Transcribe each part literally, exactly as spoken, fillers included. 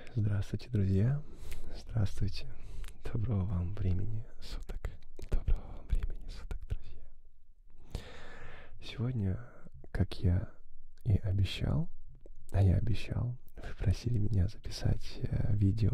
Здравствуйте, друзья. Здравствуйте. Доброго вам времени суток. Доброго вам времени суток, друзья. Сегодня, как я и обещал, а я обещал, вы просили меня записать э, видео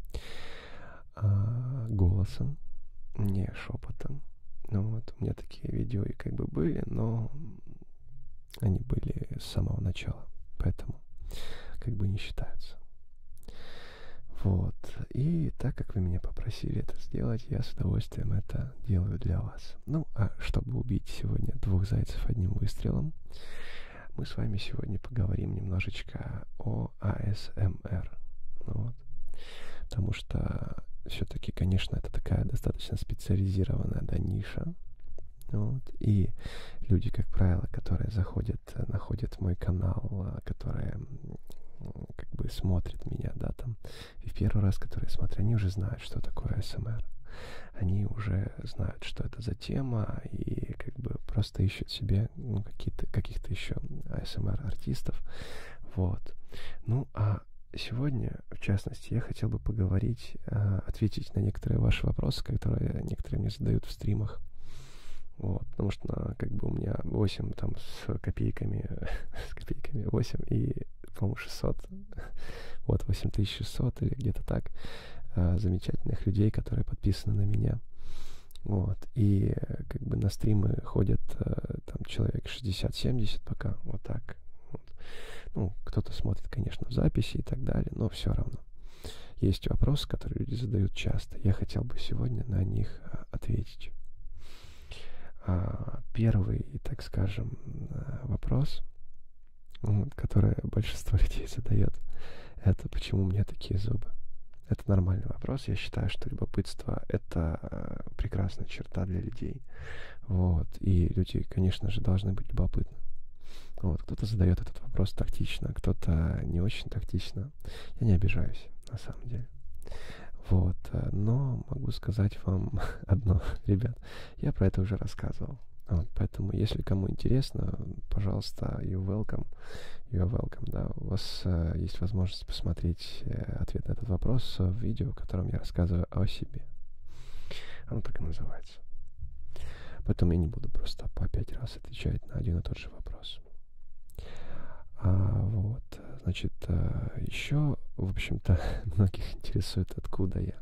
э, голосом, не шепотом. Ну вот, у меня такие видео и как бы были, но они были с самого начала, поэтому как бы не считаются. Вот. И так как вы меня попросили это сделать, я с удовольствием это делаю для вас. Ну, а чтобы убить сегодня двух зайцев одним выстрелом, мы с вами сегодня поговорим немножечко о а эс эм эр. Вот. Потому что все-таки, конечно, это такая достаточно специализированная, да, ниша. Вот. И люди, как правило, которые заходят, находят мой канал, которые как бы смотрят меня, да, там, и в первый раз, которые смотрят, они уже знают, что такое а эс эм эр. Они уже знают, что это за тема, и как бы просто ищут себе, ну, какие-то, каких-то еще а эс эм эр-артистов. Вот. Ну, а сегодня, в частности, я хотел бы поговорить, ответить на некоторые ваши вопросы, которые некоторые мне задают в стримах. Вот, потому что, как бы, у меня восемь там с копейками, с копейками восемь и, по-моему, шестьсот, вот, восемь тысяч шестьсот или где-то так, э, замечательных людей, которые подписаны на меня. Вот, и, как бы, на стримы ходят э, там человек шестьдесят-семьдесят пока, вот так. Вот. Ну, кто-то смотрит, конечно, в записи и так далее, но все равно. Есть вопросы, которые люди задают часто. Я хотел бы сегодня на них ответить. Первый, так скажем, вопрос, который большинство людей задает, это почему у меня такие зубы. Это нормальный вопрос. Я считаю, что любопытство — это прекрасная черта для людей. Вот. И люди, конечно же, должны быть любопытны. Вот. Кто-то задает этот вопрос тактично, кто-то не очень тактично. Я не обижаюсь, на самом деле. Вот, но могу сказать вам одно, ребят, я про это уже рассказывал. Вот, поэтому, если кому интересно, пожалуйста, you're welcome, you're welcome, да, у вас э, есть возможность посмотреть э, ответ на этот вопрос в видео, в котором я рассказываю о себе. Оно так и называется. Поэтому я не буду просто по пять раз отвечать на один и тот же вопрос. А, вот, значит, еще, в общем-то, многих интересует, откуда я.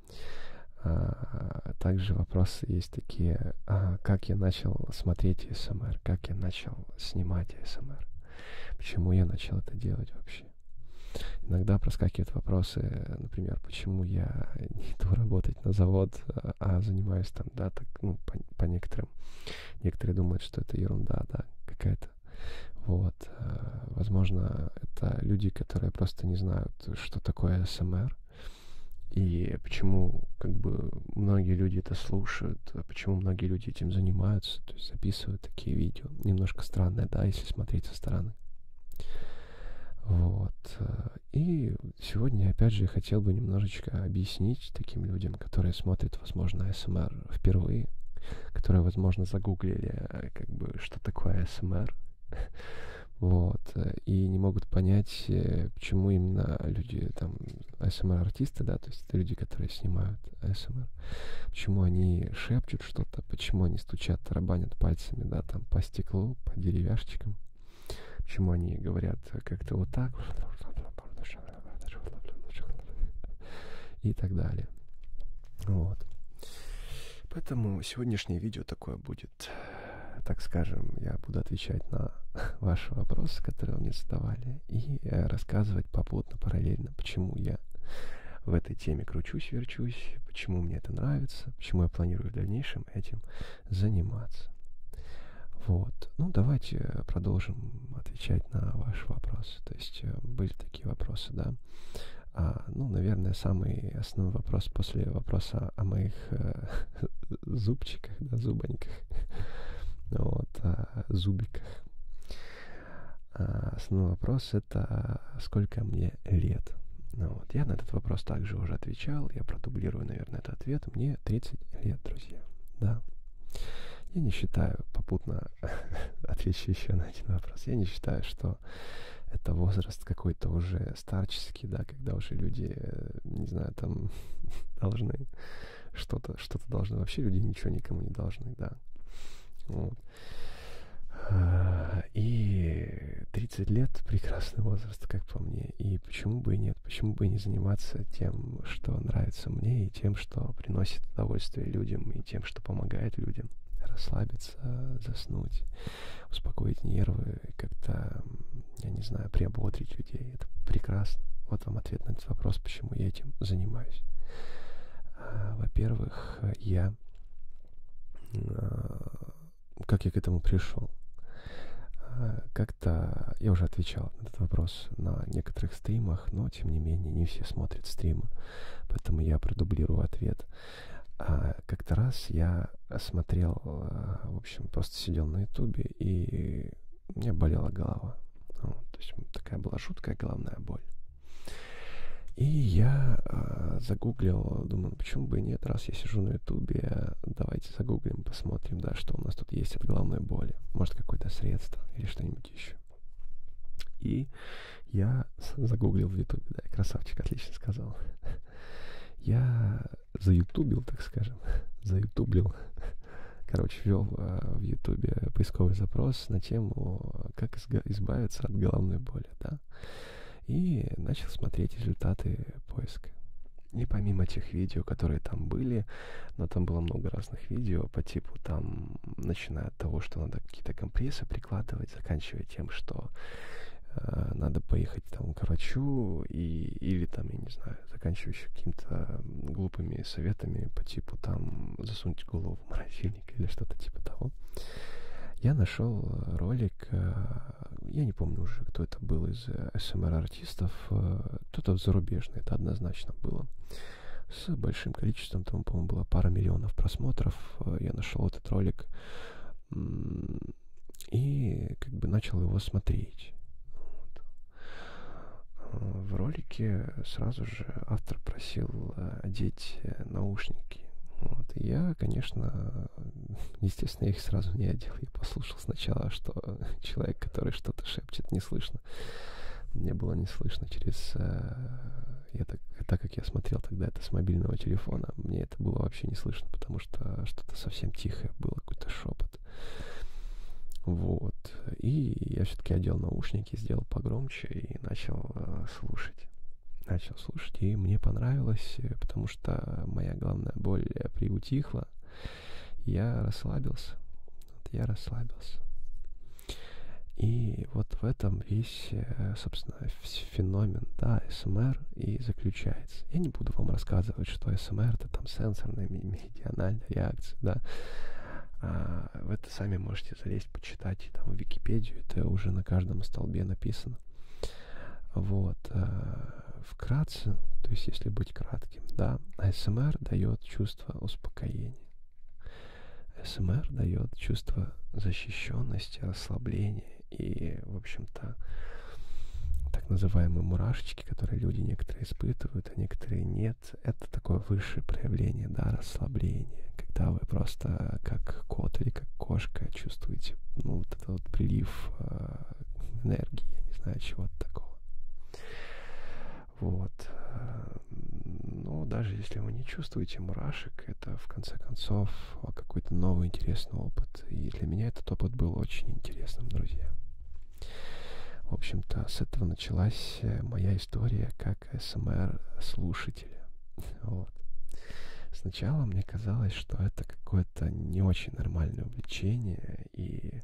А, также вопросы есть такие, а, как я начал смотреть а эс эм эр, как я начал снимать а эс эм эр, почему я начал это делать вообще. Иногда проскакивают вопросы, например, почему я не иду работать на завод, а занимаюсь там, да, так, ну, по, по некоторым. Некоторые думают, что это ерунда, да, какая-то. Вот, возможно, это люди, которые просто не знают, что такое а эс эм эр, и почему, как бы, многие люди это слушают, почему многие люди этим занимаются, то есть записывают такие видео. Немножко странное, да, если смотреть со стороны. Вот. И сегодня, опять же, я хотел бы немножечко объяснить таким людям, которые смотрят, возможно, а эс эм эр впервые, которые, возможно, загуглили, как бы, что такое а эс эм эр, вот, и не могут понять, почему именно люди, там, а эс эм эр-артисты, да, то есть это люди, которые снимают а эс эм эр, почему они шепчут что-то, почему они стучат, тарабанят пальцами, да, там, по стеклу, по деревяшечкам, почему они говорят как-то вот так, и так далее. Вот. Поэтому сегодняшнее видео такое будет, так скажем, я буду отвечать на ваши вопросы, которые вы мне задавали, и рассказывать попутно, параллельно, почему я в этой теме кручусь, верчусь, почему мне это нравится, почему я планирую в дальнейшем этим заниматься. Вот. Ну, давайте продолжим отвечать на ваши вопросы. То есть были такие вопросы, да. А, ну, наверное, самый основной вопрос после вопроса о моих э, зубчиках, да, зубоньках, вот, о зубиках. А, основной вопрос — это сколько мне лет. Ну, вот. Я на этот вопрос также уже отвечал, я продублирую, наверное, этот ответ. Мне тридцать лет, друзья, да. Я не считаю, попутно отвечу еще на один вопрос, я не считаю, что это возраст какой-то уже старческий, да, когда уже люди, не знаю, там должны что-то, что-то должны. Вообще люди ничего никому не должны, да. Вот. И тридцать лет — прекрасный возраст, как по мне. И почему бы и нет? Почему бы и не заниматься тем, что нравится мне, и тем, что приносит удовольствие людям, и тем, что помогает людям расслабиться, заснуть, успокоить нервы, как-то, я не знаю, приободрить людей. Это прекрасно. Вот вам ответ на этот вопрос, почему я этим занимаюсь. Во-первых, я... Как я к этому пришел? Как-то я уже отвечал на этот вопрос на некоторых стримах, но, тем не менее, не все смотрят стримы, поэтому я продублирую ответ. А как-то раз я смотрел, в общем, просто сидел на ютубе, и у меня болела голова. Ну, то есть такая была жуткая головная боль. И я э, загуглил, думаю, почему бы и нет, раз я сижу на ютубе, давайте загуглим, посмотрим, да, что у нас тут есть от головной боли. Может, какое-то средство или что-нибудь еще. И я загуглил в ютубе, да, красавчик, отлично сказал. Я заютубил, так скажем, заютублил. Короче, ввел э, в ютубе поисковый запрос на тему, как избавиться от головной боли, да. И начал смотреть результаты поиска. И помимо тех видео, которые там были, но там было много разных видео по типу там, начиная от того, что надо какие-то компрессы прикладывать, заканчивая тем, что э, надо поехать там к врачу, и, или там, я не знаю, заканчивая еще какими-то глупыми советами по типу там засунуть голову в морозильник или что-то типа того. Я нашел ролик, я не помню уже, кто это был из эс эм ар-артистов, кто-то зарубежный, это однозначно было, с большим количеством, там, по-моему, было пара миллионов просмотров. Я нашел этот ролик и как бы начал его смотреть. Вот. В ролике сразу же автор просил одеть наушники. Вот. И я, конечно, естественно, я их сразу не одел. Я послушал сначала, что человек, который что-то шепчет, не слышно. Мне было не слышно через... Я так, так как я смотрел тогда это с мобильного телефона, мне это было вообще не слышно, потому что что-то совсем тихое было, какой-то шепот. Вот. И я все-таки одел наушники, сделал погромче и начал э, слушать. Начал слушать, и мне понравилось, потому что моя головная боль приутихла. Я расслабился. Вот я расслабился. И вот в этом весь, собственно, феномен, да, эс эм ар и заключается. Я не буду вам рассказывать, что эс эм ар — это там сенсорная, меридиональная реакция, да. А вы это сами можете залезть, почитать, и там в Википедию, это уже на каждом столбе написано. Вот. Вкратце, то есть если быть кратким, да, эс эм ар дает чувство успокоения. эс эм ар дает чувство защищенности, расслабления и, в общем-то, так называемые мурашечки, которые люди некоторые испытывают, а некоторые нет. Это такое высшее проявление, да, расслабления, когда вы просто как кот или как кошка чувствуете, ну, вот этот вот прилив э, энергии, я не знаю, чего-то такого. Вот. Но даже если вы не чувствуете мурашек, это, в конце концов, какой-то новый интересный опыт. И для меня этот опыт был очень интересным, друзья. В общем-то, с этого началась моя история как эс эм ар-слушателя. Вот. Сначала мне казалось, что это какое-то не очень нормальное увлечение, и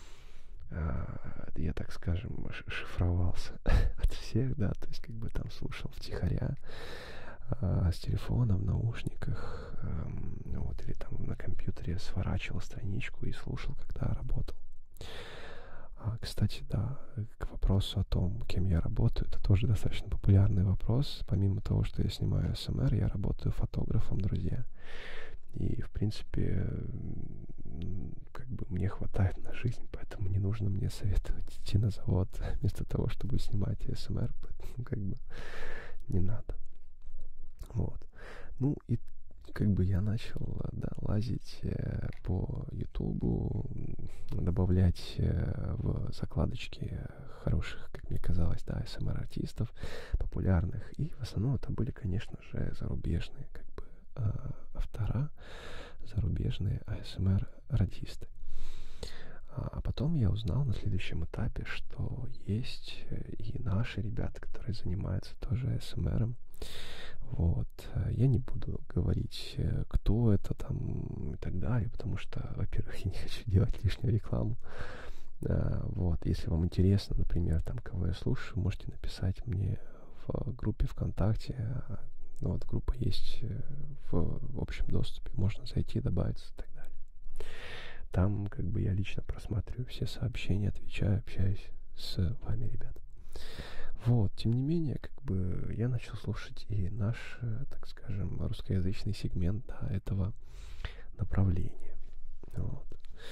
я, так скажем, шифровался от всех, да, то есть как бы там слушал втихаря а, с телефона в наушниках, а, вот, или там на компьютере сворачивал страничку и слушал, когда работал. А, кстати, да, к вопросу о том, кем я работаю, это тоже достаточно популярный вопрос. Помимо того, что я снимаю эс эм ар, я работаю фотографом, друзья. И, в принципе, как бы мне хватает на жизнь, поэтому не нужно мне советовать идти на завод вместо того, чтобы снимать эс эм ар, поэтому как бы не надо. Вот. Ну и как бы я начал, да, лазить э, по ютубу, добавлять э, в закладочки хороших, как мне казалось, да, эс эм ар-артистов, популярных. И в основном это были, конечно же, зарубежные, как бы, э, автора, зарубежные эй эс эм ар-артисты. А потом я узнал на следующем этапе, что есть и наши ребята, которые занимаются тоже эй эс эм ар. Вот. Я не буду говорить, кто это там и так далее, потому что, во-первых, я не хочу делать лишнюю рекламу. Вот. Если вам интересно, например, там, кого я слушаю, можете написать мне в группе ВКонтакте. Ну, вот группа есть в, в общем доступе, можно зайти, добавиться и так далее. Там как бы я лично просматриваю все сообщения, отвечаю, общаюсь с вами, ребят. Вот, тем не менее, как бы я начал слушать и наш, так скажем, русскоязычный сегмент, да, этого направления. Вот.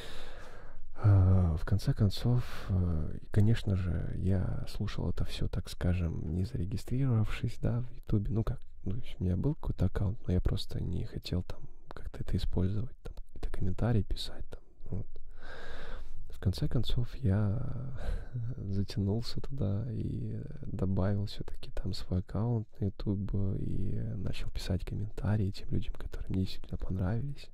В конце концов, конечно же, я слушал это все, так скажем, не зарегистрировавшись, да, в Ютубе. Ну как, ну, у меня был какой-то аккаунт, но я просто не хотел там как-то это использовать, там какие-то комментарии писать, там, вот. В конце концов, я затянулся туда и добавил все-таки там свой аккаунт на YouTube и начал писать комментарии тем людям, которые мне действительно понравились.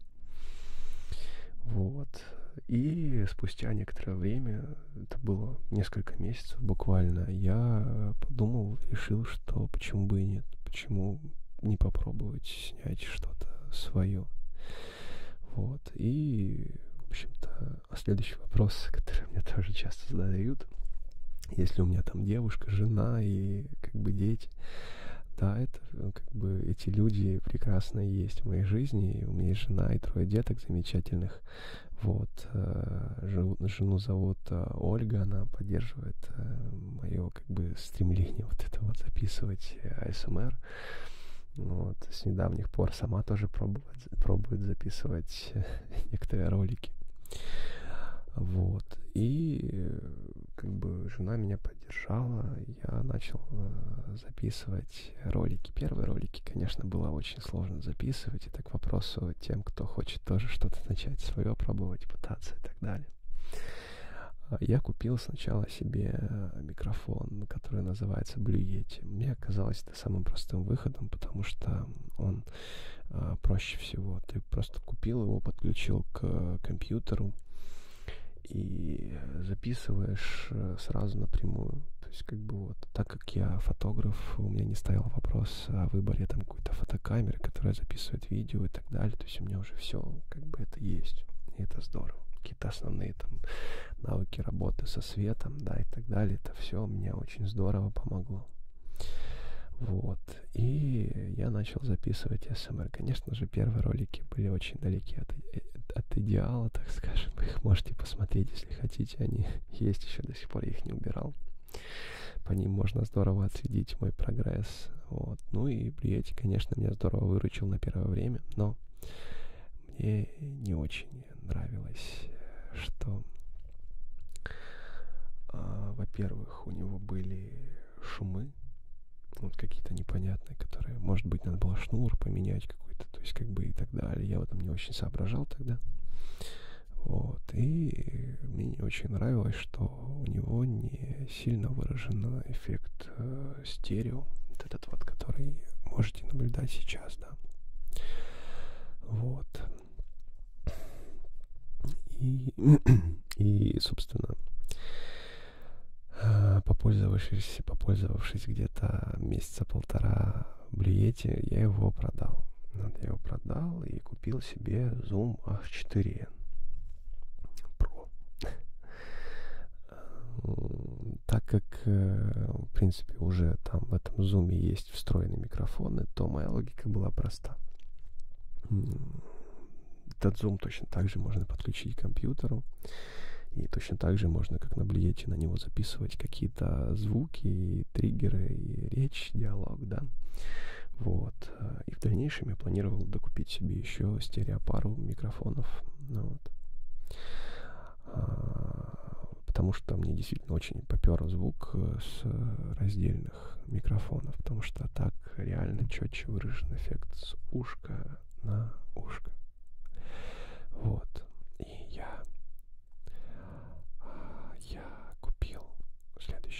Вот. И спустя некоторое время, это было несколько месяцев буквально, я подумал, решил, что почему бы и нет, почему не попробовать снять что-то свое. Вот. И, в общем-то, следующий вопрос, который мне тоже часто задают, если у меня там девушка, жена и как бы дети, да, это как бы эти люди прекрасно есть в моей жизни. У меня есть жена и трое деток замечательных. Вот. Жену зовут Ольга, она поддерживает мое как бы стремление вот это вот записывать эй эс эм ар. Вот. С недавних пор сама тоже пробует, пробует записывать некоторые ролики. Вот. И как бы жена меня поддержала, я начал э, записывать ролики. Первые ролики, конечно, было очень сложно записывать. Это к вопросу тем, кто хочет тоже что-то начать свое пробовать, пытаться и так далее. Я купил сначала себе микрофон, который называется Blue Yeti. Мне казалось это самым простым выходом, потому что он э, проще всего. Ты просто купил его, подключил к компьютеру и записываешь сразу напрямую. То есть, как бы вот, так как я фотограф, у меня не стоял вопрос о выборе там какой-то фотокамеры, которая записывает видео и так далее. То есть у меня уже все, как бы это есть. И это здорово. Какие-то основные там навыки работы со светом, да, и так далее. Это все мне очень здорово помогло. Вот. И я начал записывать эй эс эм ар. Конечно же, первые ролики были очень далеки от, от идеала, так скажем. Вы их можете посмотреть, если хотите. Они есть еще до сих пор, я их не убирал. По ним можно здорово отследить мой прогресс. Вот. Ну и Blue Yeti, конечно, меня здорово выручил на первое время, но мне не очень нравилось, что, а, во-первых, у него были шумы, вот какие-то непонятные, которые, может быть, надо было шнур поменять какой-то, то есть как бы и так далее. Я в этом не очень соображал тогда. Вот. И мне не очень нравилось, что у него не сильно выражен эффект э, стерео, вот этот вот, который можете наблюдать сейчас, да. Вот. И, и собственно, попользовавшись, попользовавшись где-то месяца полтора Blue Yeti, я его продал. Вот, я его продал и купил себе Zoom эйч четыре эн Pro. Так как, в принципе, уже там в этом Zoom есть встроенные микрофоны, то моя логика была проста. Этот Zoom точно так же можно подключить к компьютеру. И точно так же можно, как на Blue Yeti, на него записывать какие-то звуки, и триггеры, и речь, диалог, да. Вот. И в дальнейшем я планировал докупить себе еще стереопару микрофонов. Ну, вот. А, потому что мне действительно очень попер звук с раздельных микрофонов, потому что так реально четче выражен эффект с ушка на ушко. Вот. И я я купил следующий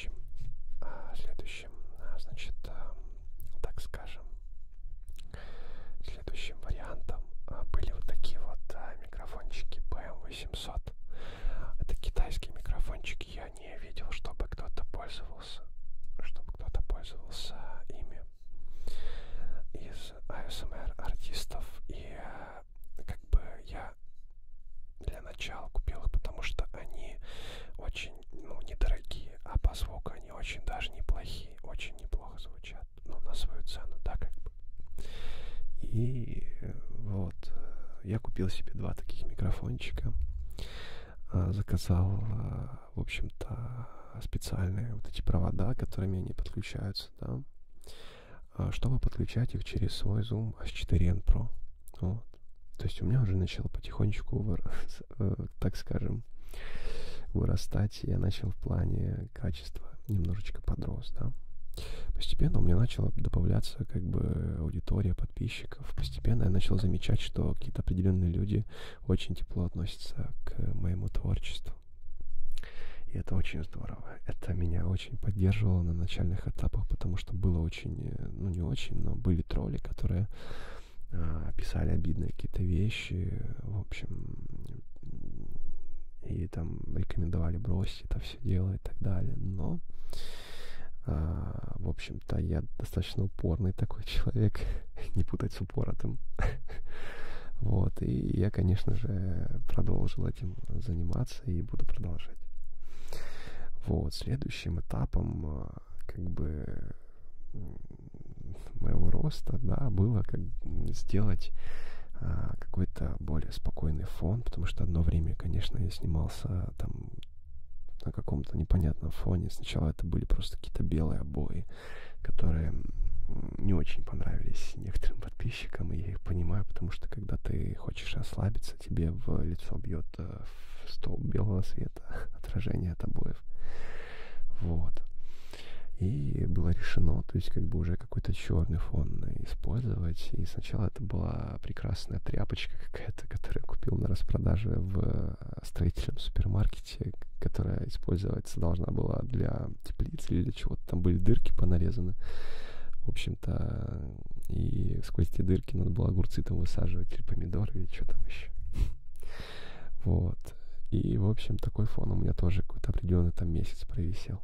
а по звуку они очень даже неплохие, очень неплохо звучат, ну, на свою цену, да, как бы. И вот, я купил себе два таких микрофончика, заказал, в общем-то, специальные вот эти провода, которыми они подключаются, да, чтобы подключать их через свой Zoom эс четыре эн про. Вот. То есть у меня уже начало потихонечку, вырос, так скажем, вырастать. Я начал в плане качества немножечко подрос, да. Постепенно у меня начала добавляться как бы аудитория подписчиков. Постепенно я начал замечать, что какие-то определенные люди очень тепло относятся к моему творчеству. И это очень здорово. Это меня очень поддерживало на начальных этапах, потому что было очень, ну не очень, но были тролли, которые а, писали обидные какие-то вещи, в общем, и там рекомендовали бросить это все дело и так далее. Но, а, в общем-то, я достаточно упорный такой человек, не путать с упоротым. Вот, и я, конечно же, продолжил этим заниматься и буду продолжать. Вот, следующим этапом, как бы, моего роста, да, было как сделать а, какой-то более спокойный фон, потому что одно время, конечно, я снимался там на каком-то непонятном фоне. Сначала это были просто какие-то белые обои, которые не очень понравились некоторым подписчикам, и я их понимаю, потому что когда ты хочешь расслабиться, тебе в лицо бьет столб белого света, отражение от обоев. Вот. И было решено, то есть как бы уже какой-то черный фон использовать. И сначала это была прекрасная тряпочка какая-то, которую я купил на распродаже в строительном супермаркете, которая использоваться должна была для теплицы или для чего-то. Там были дырки понарезаны. В общем-то, и сквозь эти дырки надо было огурцы там высаживать или помидоры, или что там еще. Вот. И, в общем, такой фон у меня тоже какой-то определенный там месяц провисел.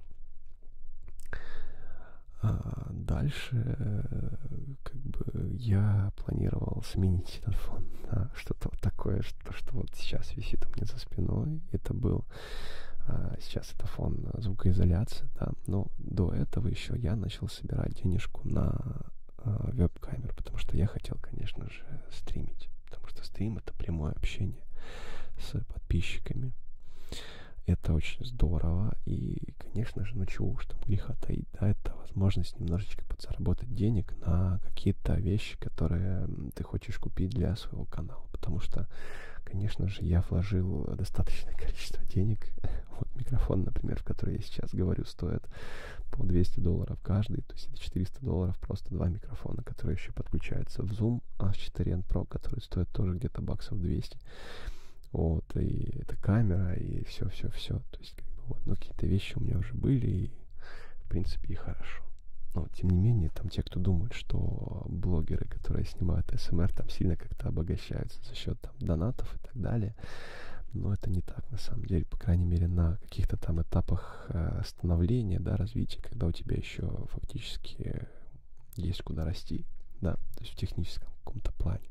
А дальше, как бы, я планировал сменить этот фон на что-то вот такое, что, что вот сейчас висит у меня за спиной. Это был, а, сейчас это фон звукоизоляции, да, но до этого еще я начал собирать денежку на а, веб-камеру, потому что я хотел, конечно же, стримить, потому что стрим — это прямое общение с подписчиками. Это очень здорово, и, конечно же, ну чего уж там греха таить, да, это возможность немножечко подзаработать денег на какие-то вещи, которые ты хочешь купить для своего канала, потому что, конечно же, я вложил достаточное количество денег. Вот микрофон, например, в который я сейчас говорю, стоит по двести долларов каждый, то есть это четыреста долларов просто два микрофона, которые еще подключаются в Zoom эс четыре эн про, который стоит тоже где-то баксов двести. Вот, и это камера, и все-все-все. То есть, как бы, вот, ну, какие-то вещи у меня уже были, и, в принципе, и хорошо. Но, тем не менее, там те, кто думают, что блогеры, которые снимают эс эм эр, там сильно как-то обогащаются за счет там донатов и так далее. Но это не так, на самом деле. По крайней мере, на каких-то там этапах э, становления, да, развития, когда у тебя еще фактически есть куда расти, да, то есть в техническом каком-то плане.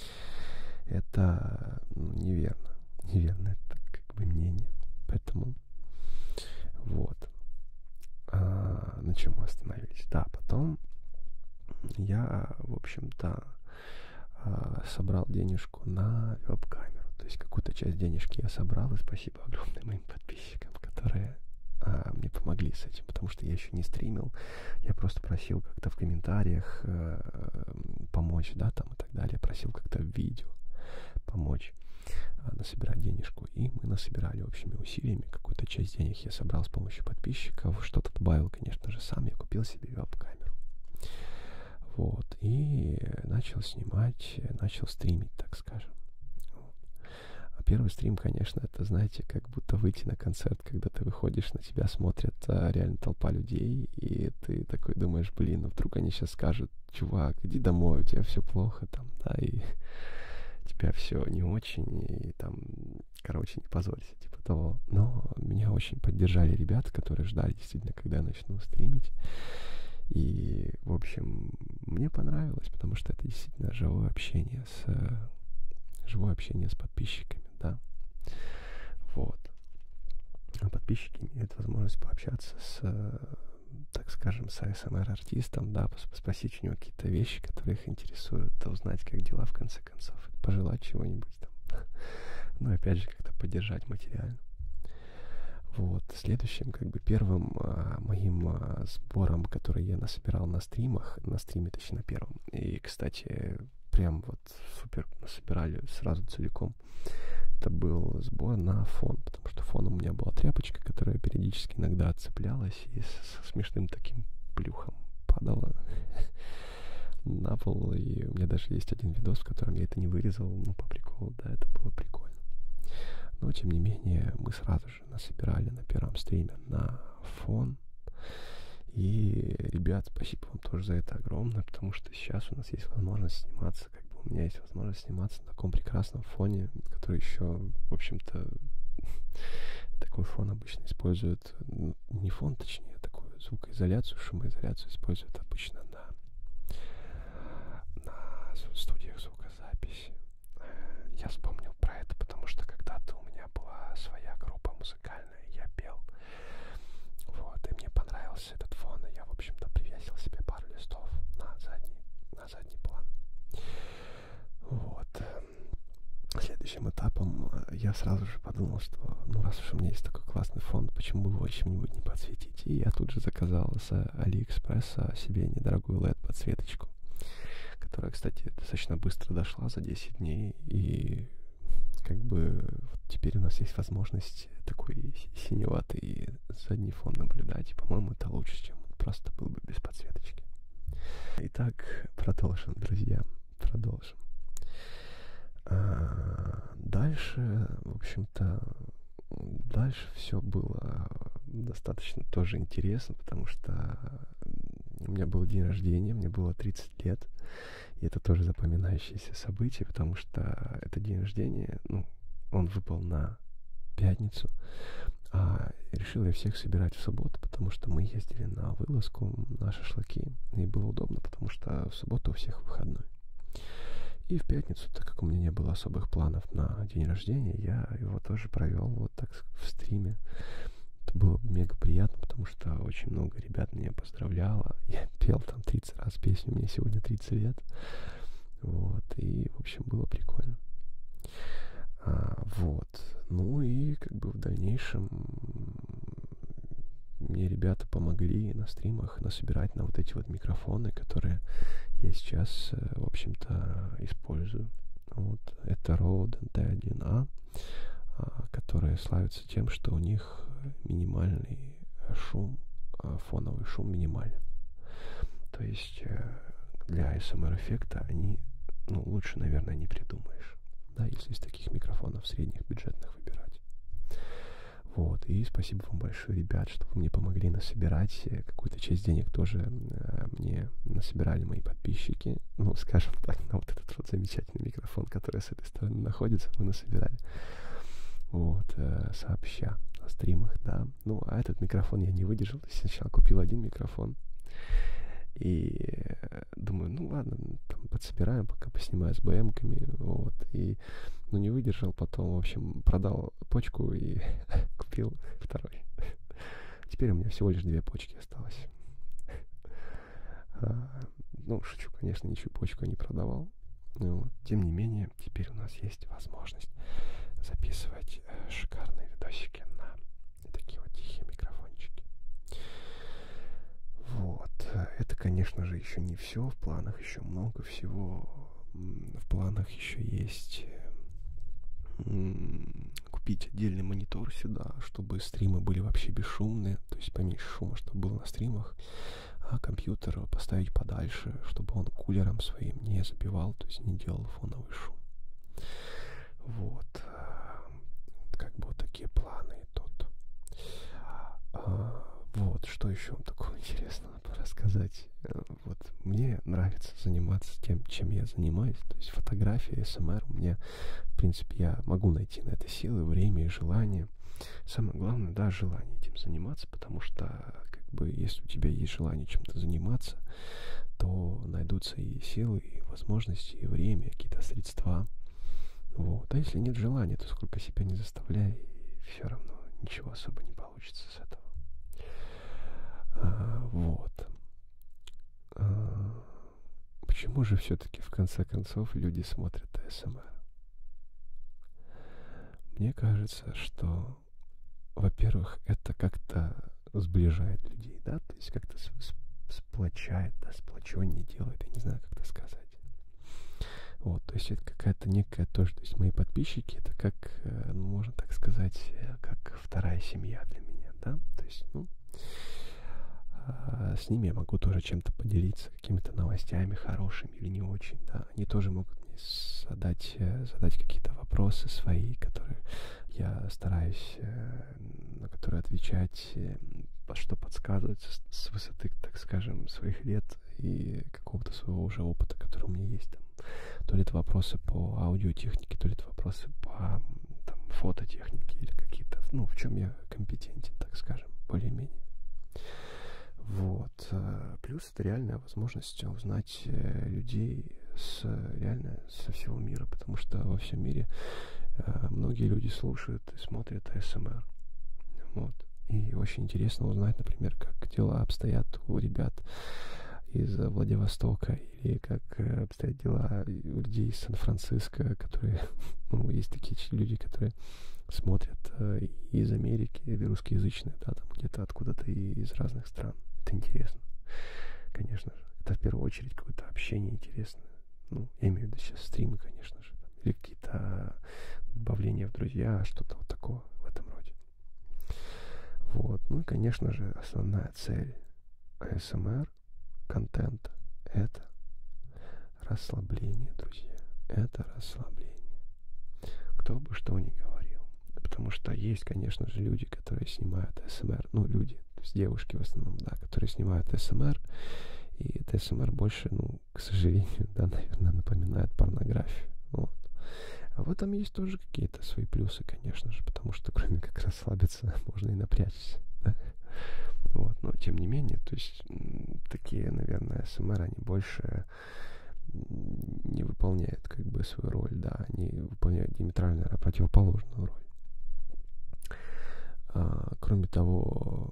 Это, ну, неверно. Неверно, это как бы мнение. Поэтому вот. А, на чем мы остановились? Да, потом я, в общем-то, а, собрал денежку на веб-камеру. То есть какую-то часть денежки я собрал, и спасибо огромное моим подписчикам, которые а, мне помогли с этим, потому что я еще не стримил. Я просто просил как-то в комментариях а, помочь, да, там и так далее. Просил как-то в видео помочь а, насобирать денежку. И мы насобирали общими усилиями. Какую-то часть денег я собрал с помощью подписчиков. Что-то добавил, конечно же, сам. Я купил себе веб-камеру. Вот. И начал снимать, начал стримить, так скажем. Вот. А первый стрим, конечно, это, знаете, как будто выйти на концерт, когда ты выходишь, на тебя смотрят а, реально толпа людей, и ты такой думаешь, блин, ну вдруг они сейчас скажут, чувак, иди домой, у тебя все плохо там, да, и тебя все не очень, и там, короче, не позорься, типа того. Но меня очень поддержали ребята, которые ждали действительно, когда я начну стримить. И, в общем, мне понравилось, потому что это действительно живое общение с живое общение с подписчиками, да. Вот. подписчики имеют возможность пообщаться с, так скажем, с эй эс эм ар-артистом, да, спросить у него какие-то вещи, которые их интересуют, да, узнать, как дела, в конце концов, пожелать чего-нибудь там. Ну, опять же, как-то поддержать материально. Вот. Следующим, как бы, первым а, моим а, сбором, который я насобирал на стримах, на стриме, точнее, на первом, и, кстати, прям вот супер насобирали сразу целиком, это был сбор на фон, потому что фоном у меня была тряпочка, которая периодически иногда отцеплялась и с смешным таким плюхом падала на пол, и у меня даже есть один видос, в котором я это не вырезал, ну, по приколу, да, это было прикольно. Но, тем не менее, мы сразу же насобирали на первом стриме на фон. И, ребят, спасибо вам тоже за это огромное, потому что сейчас у нас есть возможность сниматься, как бы у меня есть возможность сниматься на таком прекрасном фоне, который еще, в общем-то, такой фон обычно используют, ну, не фон, точнее, такую звукоизоляцию, шумоизоляцию используют обычно на, на студиях звукозаписи. Я вспомнил про это, потому что когда-то у меня была своя группа музыкальная, я пел. Вот, и мне понравился этот фон, и я, в общем-то, привесил себе пару листов на задний, на задний план. Вот. Следующим этапом я сразу же подумал, что, ну, раз уж у меня есть такой классный фон, почему бы его чем-нибудь не подсветить? И я тут же заказал с Алиэкспресса себе недорогую эл и ди-подсветочку, которая, кстати, достаточно быстро дошла за десять дней, и как бы вот теперь у нас есть возможность такой синеватый задний фон наблюдать, и, по-моему, это лучше, чем просто был бы без подсветочки. Итак, продолжим, друзья, продолжим. А дальше, в общем-то, дальше все было достаточно тоже интересно, потому что у меня был день рождения, мне было тридцать лет, и это тоже запоминающееся событие, потому что это день рождения, ну, он выпал на пятницу, а решил я всех собирать в субботу, потому что мы ездили на вылазку, на шашлыки, и было удобно, потому что в субботу у всех выходной. И в пятницу, так как у меня не было особых планов на день рождения, я его тоже провел вот так в стриме. Это было мега приятно, потому что очень много ребят меня поздравляло. Я пел там тридцать раз песню, мне сегодня тридцать лет. Вот, и, в общем, было прикольно. А, вот. Ну и как бы в дальнейшем мне ребята помогли на стримах насобирать на вот эти вот микрофоны, которые я сейчас, в общем-то, использую. Вот. Это Rode эн ти один а, которые славятся тем, что у них минимальный шум, фоновый шум минимален. То есть для эй эс эм ар-эффекта они, ну, лучше, наверное, не придумаешь. Да, если из таких микрофонов средних бюджетных выбирать. Вот, и спасибо вам большое, ребят, что вы мне помогли насобирать. Какую-то часть денег тоже э, мне насобирали мои подписчики. Ну, скажем так, на вот этот вот замечательный микрофон, который с этой стороны находится, мы насобирали. Вот, э, сообща на стримах, да. Ну, а этот микрофон я не выдержал. Сначала купил один микрофон. И думаю, ну ладно, там подсобираем, пока поснимаю с бэ эмками, вот, и, ну, не выдержал, потом, в общем, продал почку и купил второй. Теперь у меня всего лишь две почки осталось. А, ну, шучу, конечно, ничью почку не продавал, но, тем не менее, теперь у нас есть возможность записывать шикарные видосики на такие вот тихие микрофончики. Вот. Это, конечно же, еще не все. В планах еще много всего. В планах еще есть купить отдельный монитор сюда, чтобы стримы были вообще бесшумные, то есть поменьше шума, чтобы было на стримах, а компьютер поставить подальше, чтобы он кулером своим не забивал, то есть не делал фоновый шум. Вот. Как бы вот такие планы тут. А, вот, что еще вам такого интересного рассказать? Вот, мне нравится заниматься тем, чем я занимаюсь, то есть фотография, эс эм ар. У меня, в принципе, я могу найти на это силы, время и желание. Самое главное, да, желание этим заниматься, потому что, как бы, если у тебя есть желание чем-то заниматься, то найдутся и силы, и возможности, и время, какие-то средства. Вот. А если нет желания, то сколько себя не заставляй, все равно ничего особо не получится с этого. А, вот. А, почему же все-таки в конце концов люди смотрят эй эс эм ар? Мне кажется, что, во-первых, это как-то сближает людей, да, то есть как-то сплочает, да, сплочение делает, я не знаю, как это сказать. Вот, то есть это какая-то некая тоже, то есть мои подписчики, это как, ну, можно так сказать, как вторая семья для меня, да, то есть, ну, с ними я могу тоже чем-то поделиться, какими-то новостями хорошими или не очень, да, они тоже могут мне задать, задать какие-то вопросы свои, которые я стараюсь, на которые отвечать, что подсказывать с высоты, так скажем, своих лет и какого-то своего уже опыта, который у меня есть там. То ли это вопросы по аудиотехнике, то ли это вопросы по там, фототехнике или какие-то, ну, в чем я компетентен, так скажем, более-менее. Вот. Плюс это реальная возможность узнать людей с, реально со всего мира, потому что во всем мире многие люди слушают и смотрят эй эс эм ар. Вот. И очень интересно узнать, например, как дела обстоят у ребят из Владивостока, или как обстоят дела у людей из Сан-Франциско, которые, ну, есть такие люди, которые смотрят э, из Америки, или русскоязычные, да, там где-то откуда-то и из разных стран. Это интересно, конечно же. Это в первую очередь какое-то общение интересное. Ну, я имею в виду сейчас стримы, конечно же, там, или какие-то добавления в друзья, что-то вот такого в этом роде. Вот. Ну и, конечно же, основная цель эй эс эм ар контента — это расслабление, друзья. Это расслабление. Кто бы что ни говорил. Потому что есть, конечно же, люди, которые снимают эй эс эм ар. Ну, люди, то есть девушки в основном, да, которые снимают эй эс эм ар. И эй эс эм ар больше, ну, к сожалению, да, наверное, напоминает порнографию. Вот. А в этом есть тоже какие-то свои плюсы, конечно же, потому что кроме как расслабиться, можно и напрячься, да? Вот, но тем не менее, то есть такие, наверное, эй эс эм ар, они больше не выполняют как бы свою роль, да, они выполняют диаметрально противоположную роль. А, кроме того,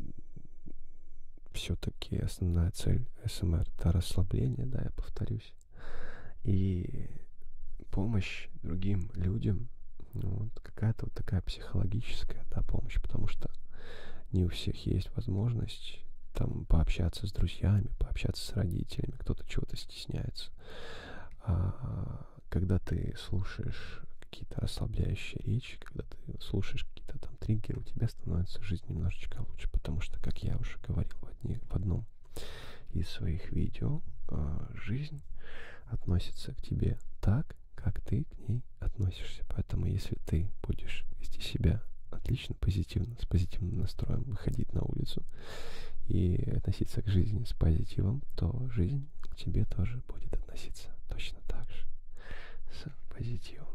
все-таки основная цель эй эс эм ар — это расслабление, да, я повторюсь, и помощь другим людям, ну, вот, какая-то вот такая психологическая, да, помощь, потому что не у всех есть возможность там пообщаться с друзьями, пообщаться с родителями, кто-то чего-то стесняется. А когда ты слушаешь какие-то расслабляющие речи, когда ты слушаешь какие-то там триггеры, у тебя становится жизнь немножечко лучше, потому что, как я уже говорил в, одни, в одном из своих видео, жизнь относится к тебе так, как ты к ней относишься. Поэтому, если ты будешь вести себя отлично, позитивно, с позитивным настроем, выходить на улицу и относиться к жизни с позитивом, то жизнь к тебе тоже будет относиться точно так же, с позитивом.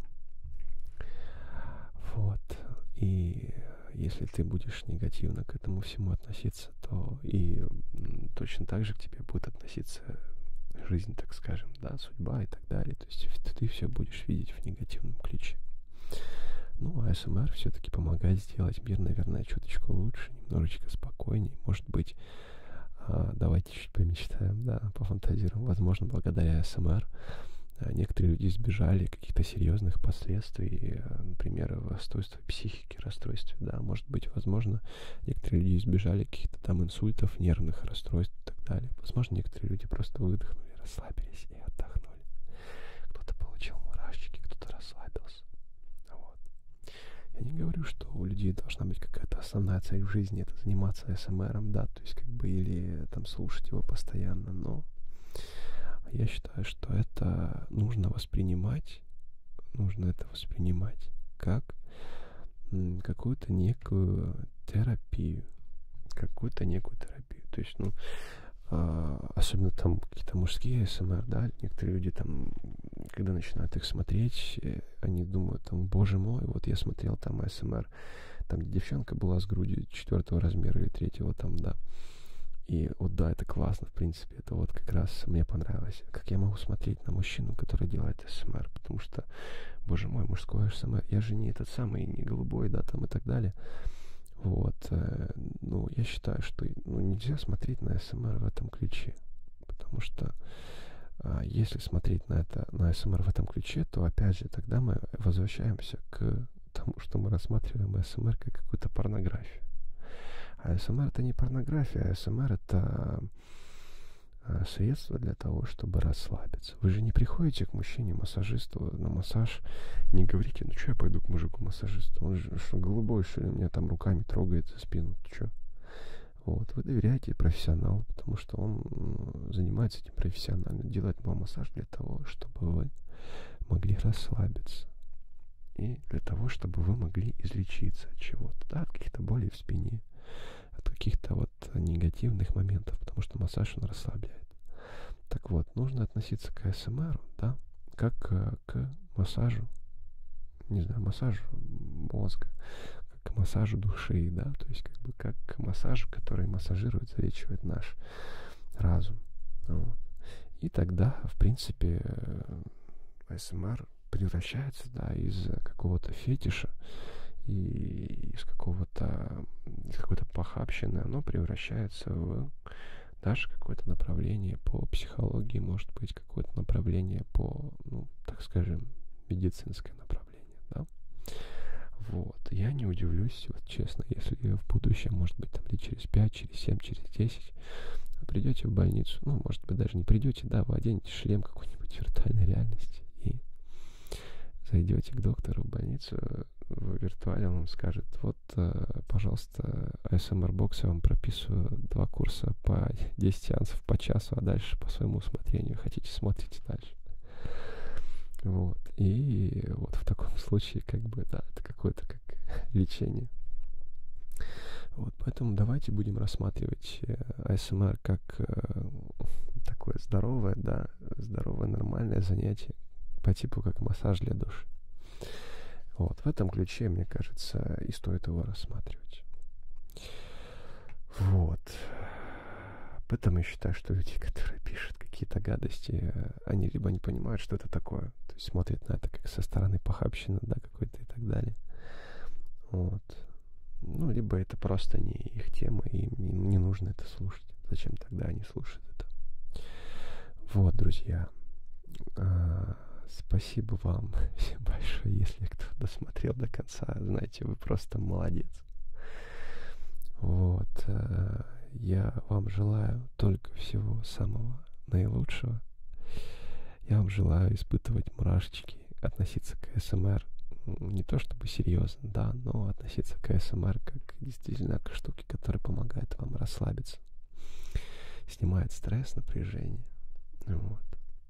Вот. И если ты будешь негативно к этому всему относиться, то и точно так же к тебе будет относиться жизнь, так скажем, да, судьба и так далее. То есть ты все будешь видеть в негативном ключе. Ну, а эй эс эм ар все-таки помогает сделать мир, наверное, чуточку лучше, немножечко спокойнее. Может быть, а, давайте чуть помечтаем, да, пофантазируем. Возможно, благодаря эй эс эм ар а, некоторые люди избежали каких-то серьезных последствий, а, например, расстройства психики, расстройств, да, может быть, возможно, некоторые люди избежали каких-то там инсультов, нервных расстройств и так далее. Возможно, некоторые люди просто выдохнули, расслабились и отдохнули. Кто-то получил мурашечки, кто-то расслабился. Я не говорю, что у людей должна быть какая-то основная цель в жизни, это заниматься эй эс эм ар, да, то есть как бы или там слушать его постоянно, но я считаю, что это нужно воспринимать, нужно это воспринимать как м, какую-то некую терапию, какую-то некую терапию, то есть, ну, а, особенно там какие-то мужские эй эс эм ар, да, некоторые люди там, когда начинают их смотреть, они думают, там, боже мой, вот я смотрел там эй эс эм ар, там, где девчонка была с грудью четвертого размера или третьего там, да, и вот да, это классно, в принципе, это вот как раз мне понравилось. Как я могу смотреть на мужчину, который делает эй эс эм ар, потому что, боже мой, мужской эй эс эм ар, я же не этот самый, не голубой, да, там и так далее. Вот, э, ну, я считаю, что ну, нельзя смотреть на АСМР в этом ключе, потому что а, если смотреть на это, на АСМР в этом ключе, то, опять же, тогда мы возвращаемся к тому, что мы рассматриваем АСМР как какую-то порнографию. А АСМР это не порнография, АСМР это а, средство для того, чтобы расслабиться. Вы же не приходите к мужчине-массажисту на массаж и не говорите, ну что я пойду к мужику-массажисту, он же что, голубой, что ли, меня там руками трогает за спину, ты что? Вот, вы доверяете профессионалу, потому что он ну, занимается этим профессионально, делает вам массаж для того, чтобы вы могли расслабиться. И для того, чтобы вы могли излечиться от чего-то, да, от каких-то болей в спине, от каких-то вот негативных моментов, потому что массаж, он расслабляет. Так вот, нужно относиться к АСМР, да, как э, к массажу, не знаю, массажу мозга, как к массажу души, да, то есть как бы как к массажу, который массажирует, залечивает наш разум. Вот. И тогда, в принципе, АСМР превращается, да, из какого-то фетиша и из какого-то из какой-то похабщины, оно превращается в даже какое-то направление по психологии, может быть, какое-то направление по, ну, так скажем, медицинское направление, да. Вот. Я не удивлюсь, вот честно, если в будущем, может быть, там лет через пять, через семь, через десять вы придете в больницу, ну, может быть, даже не придете, да, вы оденете шлем какой-нибудь виртуальной реальности и зайдете к доктору в больницу, в виртуале он вам скажет, вот, пожалуйста, АСМР-бокс я вам прописываю два курса по десять сеансов по часу, а дальше по своему усмотрению. Хотите, смотрите дальше. Вот. И вот в таком случае, как бы, да, это какое-то как лечение. Вот, поэтому давайте будем рассматривать АСМР как э, такое здоровое, да, здоровое, нормальное занятие по типу как массаж для души. Вот, в этом ключе, мне кажется, и стоит его рассматривать. Вот. Поэтому я считаю, что люди, которые пишут какие-то гадости, они либо не понимают, что это такое, то есть смотрят на это как со стороны похабщины, да, какой-то и так далее. Вот. Ну, либо это просто не их тема, и им не, не нужно это слушать. Зачем тогда они слушают это? Вот, друзья. Спасибо вам всем большое, если кто досмотрел до конца. Знаете, вы просто молодец. Вот. Я вам желаю только всего самого наилучшего. Я вам желаю испытывать мурашечки, относиться к АСМР не то чтобы серьезно, да, но относиться к АСМР как действительно к штуке, которая помогает вам расслабиться, снимает стресс, напряжение. Вот.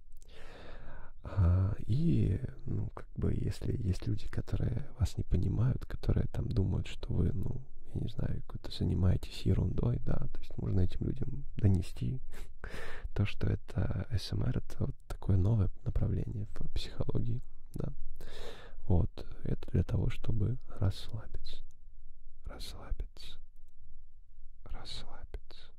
А, и, ну, как бы, если есть люди, которые вас не понимают, которые там думают, что вы, ну, я не знаю, какой-то занимаетесь ерундой, да, то есть можно этим людям донести то, что это АСМР, это вот такое новое направление в психологии, да. Вот, это для того, чтобы расслабиться, расслабиться, расслабиться.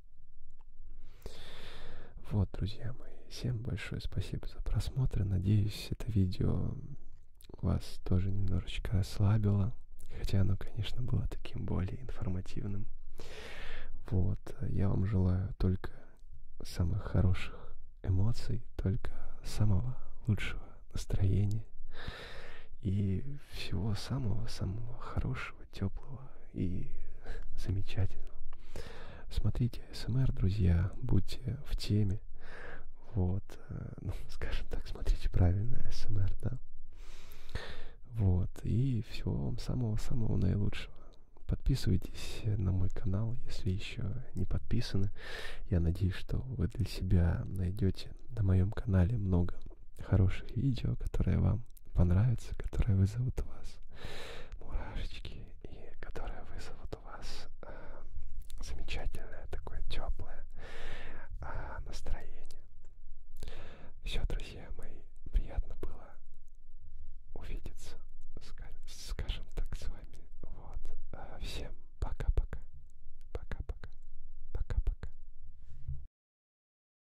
Вот, друзья мои. Всем большое спасибо за просмотр. Надеюсь, это видео вас тоже немножечко расслабило. Хотя оно, конечно, было таким более информативным. Вот. Я вам желаю только самых хороших эмоций, только самого лучшего настроения. И всего самого-самого хорошего, теплого и замечательного. Смотрите АСМР, друзья, будьте в теме. Вот, ну, скажем так, смотрите правильно АСМР, да. Вот, и всего вам самого-самого наилучшего. Подписывайтесь на мой канал, если еще не подписаны. Я надеюсь, что вы для себя найдете на моем канале много хороших видео, которые вам понравятся, которые вызовут у вас